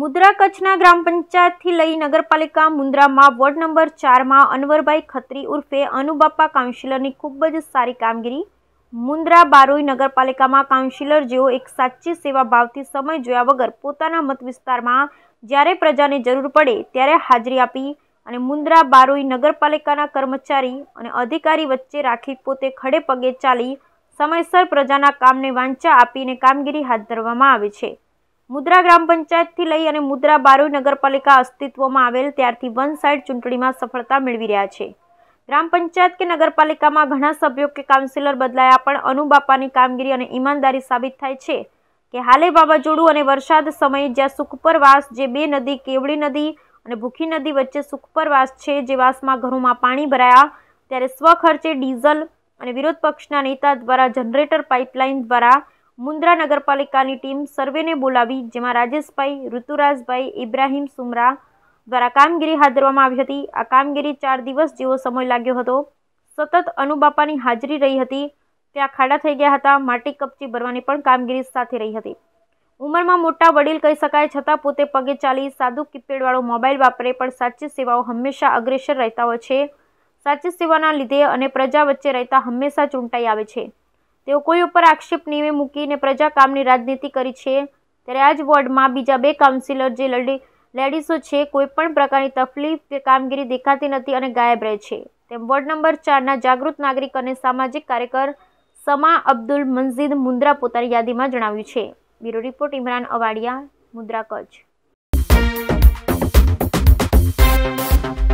મુન્દ્રા કચ્છના ગ્રામ પંચાયતથી લઈ નગરપાલિકા મુન્દ્રામાં વોર્ડ નંબર 4માં અનવરભાઈ ખત્રી ઉર્ફે અનુબાપા કાઉન્સિલરની ખૂબ જ સારી કામગીરી। મુન્દ્રા બારોઈ નગરપાલિકામાં કાઉન્સિલર જેઓ એક સાચી સેવા ભાવથી સમય જોયા વગર પોતાના મત વિસ્તારમાં જ્યારે પ્રજાને જરૂર પડે ત્યારે હાજરી આપી અને મુન્દ્રા બારોઈ નગરપાલિકાના કર્મચારી અને અધિકારી વચ્ચે રાખી પોતે ખડે પગે ચાલી સમયસર પ્રજાના કામને વાંચા આપીને કામગીરી હાથ ધરવામાં આવે છે। મુન્દ્રા ગ્રામ પંચાયતથી લઈ અને મુન્દ્રા બારોઈ નગરપાલિકા અસ્તિત્વમાં આવેલ ત્યારથી વન સાઇડ ચૂંટણીમાં સફળતા મેળવી રહ્યા છે। ગ્રામ પંચાયત કે નગરપાલિકામાં ઘણા સભ્યો કે કાઉન્સિલર બદલાયા પણ અનુબાપાની કામગીરી અને ઈમાનદારી સાબિત થાય છે કે હાલે વાવાઝોડું અને વરસાદ સમયે જ્યાં સુખપરવાસ જે બે નદી કેવડી નદી અને ભૂખી નદી વચ્ચે સુખપરવાસ છે જે વાસમાં ઘરોમાં પાણી ભરાયા ત્યારે સ્વખર્ચે ડીઝલ અને વિરોધ પક્ષના નેતા દ્વારા જનરેટર પાઇપલાઇન દ્વારા મુન્દ્રા નગરપાલિકાની ટીમ સર્વેને બોલાવી જેમાં રાજેશભાઈ ઋતુરાજભાઈ ઇબ્રાહિમ સુમરા દ્વારા કામગીરી હાથ ધરવામાં આવી હતી। આ કામગીરી 4 દિવસ જેવો સમય લાગ્યો હતો। સતત અનુબાપાની હાજરી રહી હતી। ત્યાં ખાડા થઈ ગયા હતા। માટી કપચી ભરવાની પણ કામગીરી સાથે રહી હતી। ઉંમરમાં મોટા વડીલ કહી શકાય છતાં પોતે પગે ચાલી સાદું કીપેડવાળો મોબાઈલ વાપરે પણ સાચી સેવાઓ હંમેશા અગ્રેસર રહેતા હોય છે। સાચી સેવાના લીધે અને પ્રજા વચ્ચે રહેતા હંમેશા ચૂંટાઈ આવે છે। તેઓ કોઈ ઉપર આક્ષેપ નીવે મૂકીને પ્રજા કામની રાજનીતિ કરી છે। ત્યારે આ જ વોર્ડમાં બીજા 2 કાઉન્સિલર જે લેડીઝો છે કોઈ પણ પ્રકારની તકલીફ કે કામગીરી દેખાતી નથી અને ગાયબ રહે છે તેમ વોર્ડ નંબર 4ના જાગૃત નાગરિક અને સામાજિક કાર્યકર સમા અબ્દુલ મંજીદ મુન્દ્રા પોતાની યાદીમાં જણાવ્યું છે। Bureau report Imran Awadiya, Mundra, Kutch.